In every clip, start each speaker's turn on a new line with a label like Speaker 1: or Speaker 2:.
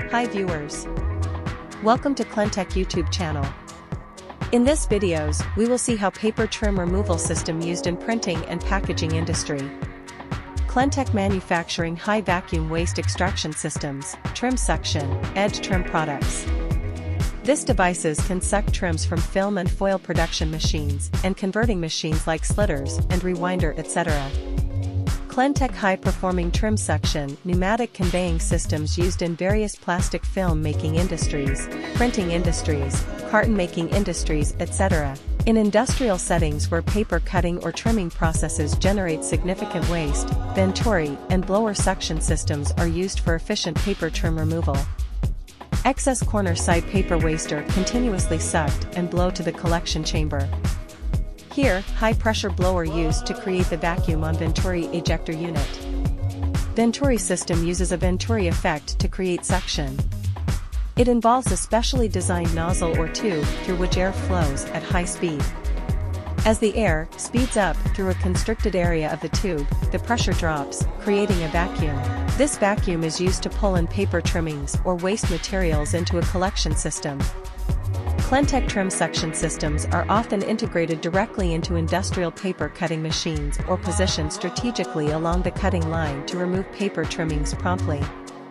Speaker 1: Hi viewers. Welcome to Cleantek YouTube channel. In this videos, we will see how paper trim removal system used in printing and packaging industry. Cleantek manufacturing high vacuum waste extraction systems, trim section, edge trim products. This devices can suck trims from film and foil production machines and converting machines like slitters and rewinder etc. Cleantek high-performing trim section, pneumatic conveying systems used in various plastic film making industries, printing industries, carton making industries, etc. In industrial settings where paper cutting or trimming processes generate significant waste, Venturi and blower suction systems are used for efficient paper trim removal. Excess corner side paper waste are continuously sucked and blow to the collection chamber. Here, high-pressure blower used to create the vacuum on Venturi ejector unit. Venturi system uses a Venturi effect to create suction. It involves a specially designed nozzle or tube through which air flows at high speed. As the air speeds up through a constricted area of the tube, the pressure drops, creating a vacuum. This vacuum is used to pull in paper trimmings or waste materials into a collection system. Cleantek trim suction systems are often integrated directly into industrial paper cutting machines or positioned strategically along the cutting line to remove paper trimmings promptly.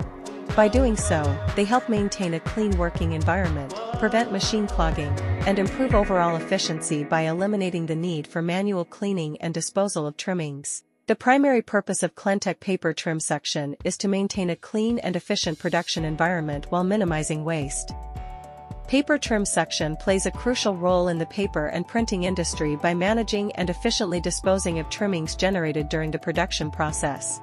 Speaker 1: By doing so, they help maintain a clean working environment, prevent machine clogging, and improve overall efficiency by eliminating the need for manual cleaning and disposal of trimmings. The primary purpose of Cleantek paper trim suction is to maintain a clean and efficient production environment while minimizing waste. Paper trim suction plays a crucial role in the paper and printing industry by managing and efficiently disposing of trimmings generated during the production process.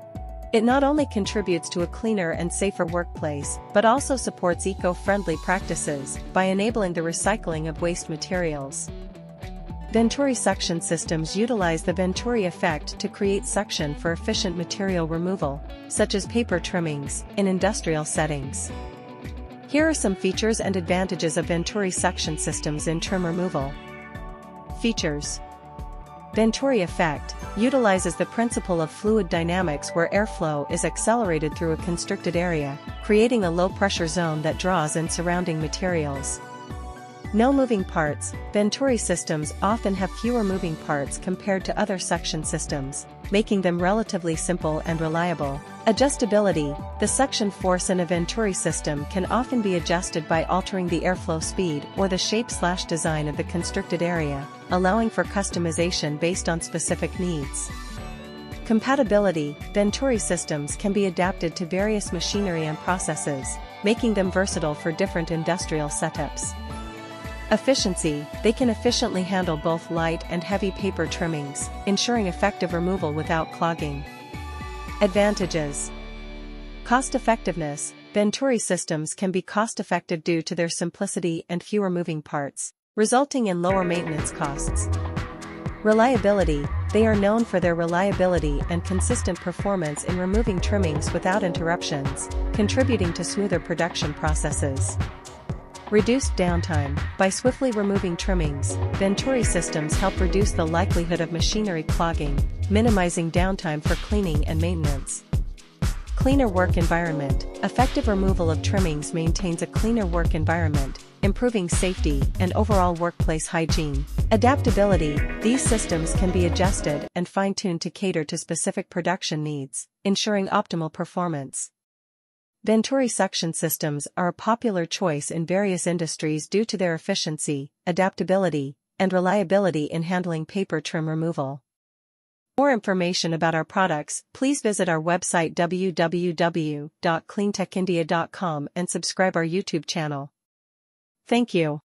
Speaker 1: It not only contributes to a cleaner and safer workplace, but also supports eco-friendly practices by enabling the recycling of waste materials. Venturi suction systems utilize the Venturi effect to create suction for efficient material removal, such as paper trimmings, in industrial settings. Here are some features and advantages of Venturi suction systems in trim removal. Features. Venturi effect utilizes the principle of fluid dynamics where airflow is accelerated through a constricted area, creating a low-pressure zone that draws in surrounding materials. No moving parts. Venturi systems often have fewer moving parts compared to other suction systems, making them relatively simple and reliable. Adjustability. The suction force in a Venturi system can often be adjusted by altering the airflow speed or the shape/design of the constricted area, allowing for customization based on specific needs. Compatibility. Venturi systems can be adapted to various machinery and processes, making them versatile for different industrial setups. Efficiency. They can efficiently handle both light and heavy paper trimmings, ensuring effective removal without clogging. Advantages. Cost-effectiveness. Venturi systems can be cost-effective due to their simplicity and fewer moving parts, resulting in lower maintenance costs. Reliability. They are known for their reliability and consistent performance in removing trimmings without interruptions, contributing to smoother production processes. Reduced downtime. By swiftly removing trimmings, Venturi systems help reduce the likelihood of machinery clogging, minimizing downtime for cleaning and maintenance. Cleaner work environment. Effective removal of trimmings maintains a cleaner work environment, improving safety and overall workplace hygiene. Adaptability. These systems can be adjusted and fine-tuned to cater to specific production needs, ensuring optimal performance. Venturi suction systems are a popular choice in various industries due to their efficiency, adaptability, and reliability in handling paper trim removal. For more information about our products, please visit our website www.cleantekindia.com and subscribe our YouTube channel. Thank you.